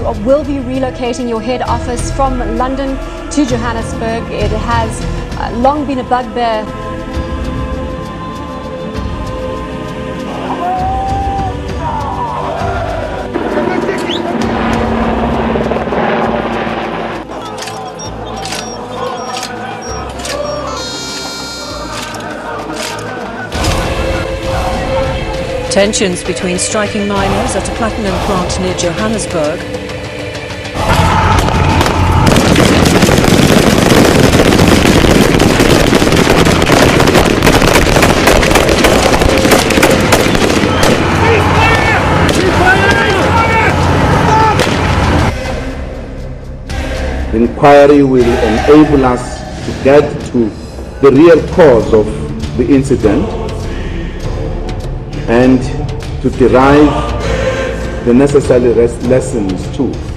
you will be relocating your head office from London to Johannesburg. It has long been a bugbear. Tensions between striking miners at a platinum plant near Johannesburg The inquiry will enable us to get to the real cause of the incident and to derive the necessary lessons too.